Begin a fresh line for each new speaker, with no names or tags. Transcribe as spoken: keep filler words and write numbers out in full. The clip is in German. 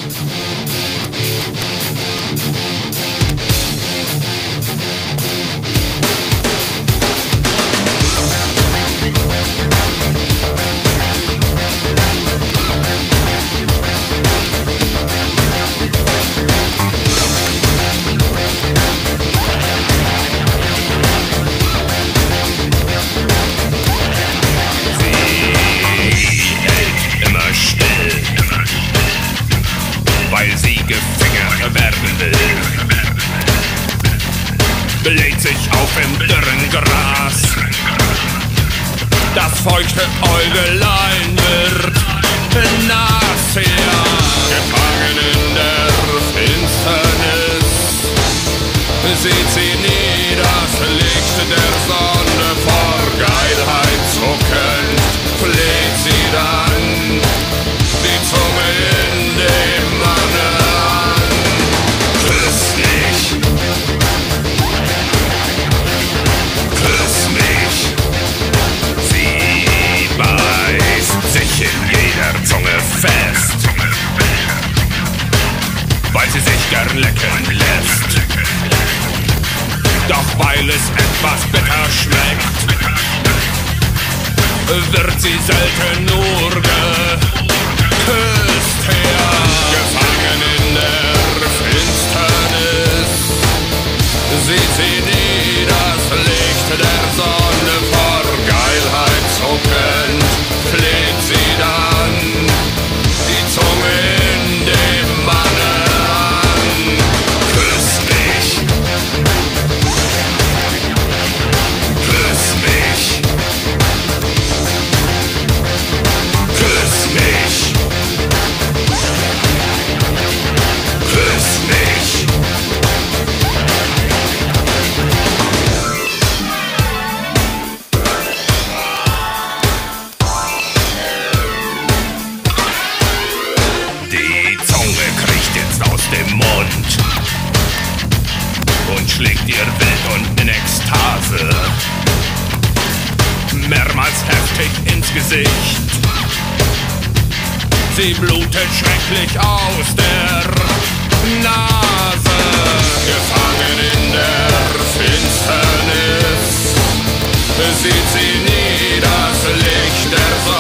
Bläht sich auf im dürren Gras. Das feuchte Äugelein wird nass, ja, gefangen in der Finsternis. Sieht sie nie das Licht der Sonne, vor Geilheit zuckend fleht sie dann die Zunge in dem Manne an. Küss mich, küss mich. Sie beißt sich in jeder Zunge fest, weil sie sich gern lecken lässt. Doch weil es etwas bitter schmeckt, wird sie selten nur geküsst, ja. Gefangen in der Finsternis sieht sie nie das Licht der Sonne, vor Geilheit zuckend fleht sie dann die Zunge in dem Manne an. Küss mich, küss mich, küss mich, küss mich. Die Zunge kriecht jetzt aus dem Mund und schlägt ihr wild und in Ekstase mehrmals heftig ins Gesicht. Sie blutet schrecklich aus der Nase, gefangen in der Finsternis sieht sie nie das Licht der Sonne.